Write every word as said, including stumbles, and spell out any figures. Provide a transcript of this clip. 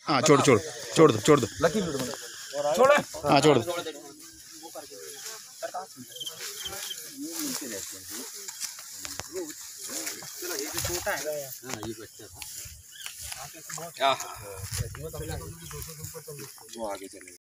हाँ छोड़ छोड़ छोड़ दो छोड़ दो लकी छोड़। हाँ छोड़ दो। वो आगे चले।